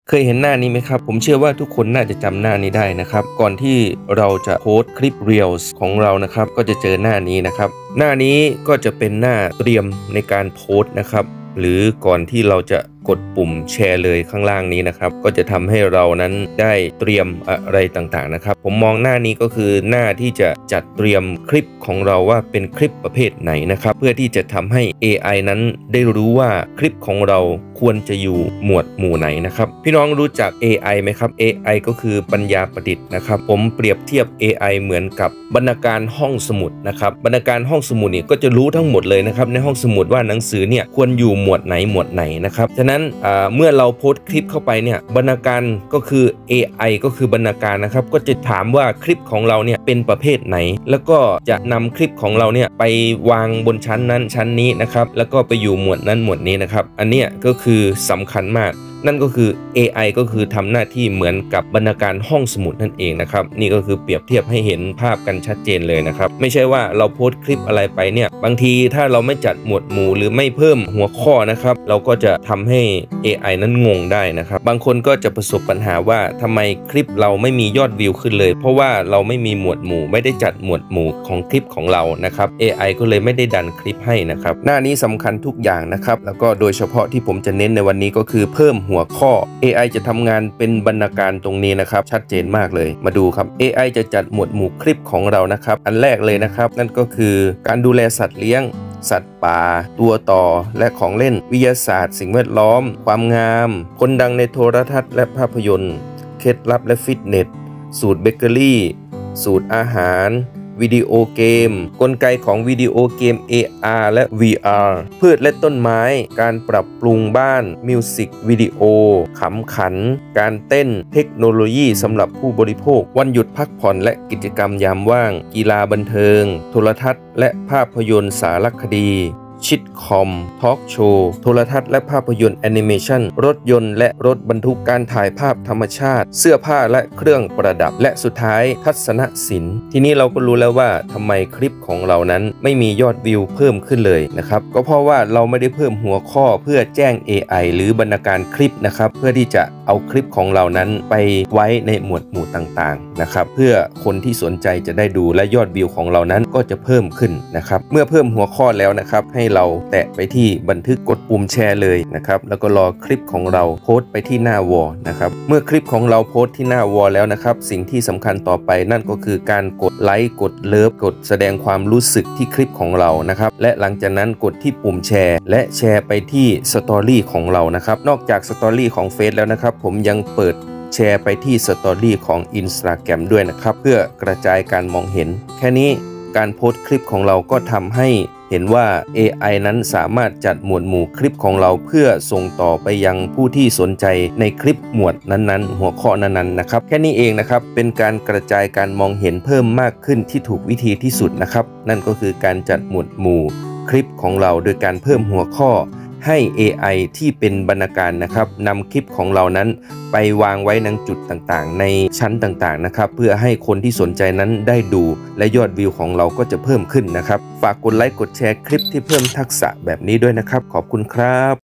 เคยเห็นหน้านี้ไหมครับผมเชื่อว่าทุกคนน่าจะจำหน้านี้ได้นะครับก่อนที่เราจะโพสต์คลิป Reels ของเรานะครับก็จะเจอหน้านี้นะครับหน้านี้ก็จะเป็นหน้าเตรียมในการโพสต์นะครับหรือก่อนที่เราจะกดปุ่มแชร์เลยข้างล่างนี้นะครับก็จะทำให้เรานั้นได้เตรียมอะไรต่างๆนะครับผมมองหน้านี้ก็คือหน้าที่จะจัดเตรียมคลิปของเราว่าเป็นคลิปประเภทไหนนะครับเพื่อที่จะทำให้ AI นั้นได้รู้ว่าคลิปของเราควรจะอยู่หมวดหมู่ไหนนะครับพี่น้องรู้จัก AI ไหมครับ AI ก็คือปัญญาประดิษฐ์นะครับผมเปรียบเทียบ AI เหมือนกับบรรณาการห้องสมุดนะครับบรรณาการห้องสมุดเนี่ยก็จะรู้ทั้งหมดเลยนะครับในห้องสมุดว่าหนังสือเนี่ยควรอยู่หมวดไหนนะครับฉะนั้นเมื่อเราโพสต์คลิปเข้าไปเนี่ยบรรณาการก็คือ AI ก็คือบรรณาการนะครับก็จะถามว่าคลิปของเราเนี่ยเป็นประเภทไหนแล้วก็จะนำคลิปของเราเนี่ยไปวางบนชั้นนั้นชั้นนี้นะครับแล้วก็ไปอยู่หมวดนั้นหมวดนี้นะครับอันเนี้ยก็คือสำคัญมากนั่นก็คือ AI ก็คือทำหน้าที่เหมือนกับบรรณาการห้องสมุดนั่นเองนะครับนี่ก็คือเปรียบเทียบให้เห็นภาพกันชัดเจนเลยนะครับไม่ใช่ว่าเราโพสต์คลิปอะไรไปเนี่ยบางทีถ้าเราไม่จัดหมวดหมู่หรือไม่เพิ่มหัวข้อนะครับเราก็จะทำให้ AI นั้นงงได้นะครับบางคนก็จะประสบปัญหาว่าทำไมคลิปเราไม่มียอดวิวขึ้นเลยเพราะว่าเราไม่มีหมวดหมู่ไม่ได้จัดหมวดหมู่ของคลิปของเรานะครับ AI ก็เลยไม่ได้ดันคลิปให้นะครับหน้านี้สำคัญทุกอย่างนะครับแล้วก็โดยเฉพาะที่ผมจะเน้นในวันนี้ก็คือเพิ่มหัวข้อ AI จะทำงานเป็นบรรณาการตรงนี้นะครับชัดเจนมากเลยมาดูครับ AI จะจัดหมวดหมู่คลิปของเรานะครับอันแรกเลยนะครับนั่นก็คือการดูแลสัตว์เลี้ยงสัตว์ป่าตัวต่อและของเล่นวิทยาศาสตร์สิ่งแวดล้อมความงามคนดังในโทรทัศน์และภาพยนตร์เคล็ดลับและฟิตเนสสูตรเบเกอรี่สูตรอาหารวิดีโอเกมกลไกของวิดีโอเกม AR และ VR พืชและต้นไม้การปรับปรุงบ้านมิวสิกวิดีโอขำขันการเต้นเทคโนโลยีสำหรับผู้บริโภควันหยุดพักผ่อนและกิจกรรมยามว่างกีฬาบันเทิงโทรทัศน์และภาพยนตร์สารคดีชิทคอมทอล์กโชว์โทรทัศน์และภาพยนตร์แอนิเมชันรถยนต์และรถบรรทุกการถ่ายภาพธรรมชาติเสื้อผ้าและเครื่องประดับและสุดท้ายทัศนศิลป์ทีนี้เราก็รู้แล้วว่าทำไมคลิปของเรานั้นไม่มียอดวิวเพิ่มขึ้นเลยนะครับก็เพราะว่าเราไม่ได้เพิ่มหัวข้อเพื่อแจ้ง AI หรือบรรณาการคลิปนะครับเพื่อที่จะเอาคลิปของเรานั้นไปไว้ในหมวดหมู่ต่างๆนะครับเพื่อคนที่สนใจจะได้ดูและยอดวิวของเรานั้นก็จะเพิ่มขึ้นนะครับเมื่อเพิ่มหัวข้อแล้วนะครับให้เราแตะไปที่บันทึกกดปุ่มแชร์เลยนะครับแล้วก็รอคลิปของเราโพสต์ไปที่หน้าวอลนะครับเมื่อคลิปของเราโพสต์ที่หน้าวอลแล้วนะครับสิ่งที่สำคัญต่อไปนั่นก็คือการกดไลค์กดเลิฟกดแสดงความรู้สึกที่คลิปของเรานะครับและหลังจากนั้นกดที่ปุ่มแชร์และแชร์ไปที่สตอรี่ของเรานะครับนอกจากสตอรี่ของเฟซแล้วนะครับผมยังเปิดแชร์ไปที่สตอรี่ของ Instagram ด้วยนะครับเพื่อกระจายการมองเห็นแค่นี้การโพสต์คลิปของเราก็ทำให้เห็นว่า AI นั้นสามารถจัดหมวดหมู่คลิปของเราเพื่อส่งต่อไปยังผู้ที่สนใจในคลิปหมวดนั้นๆหัวข้อนั้นๆนะครับแค่นี้เองนะครับเป็นการกระจายการมองเห็นเพิ่มมากขึ้นที่ถูกวิธีที่สุดนะครับนั่นก็คือการจัดหมวดหมู่คลิปของเราโดยการเพิ่มหัวข้อให้ AI ที่เป็นบรรณาการนะครับนำคลิปของเรานั้นไปวางไว้ในจุดต่างๆในชั้นต่างๆนะครับเพื่อให้คนที่สนใจนั้นได้ดูและยอดวิวของเราก็จะเพิ่มขึ้นนะครับฝากกดไลค์กดแชร์คลิปที่เพิ่มทักษะแบบนี้ด้วยนะครับขอบคุณครับ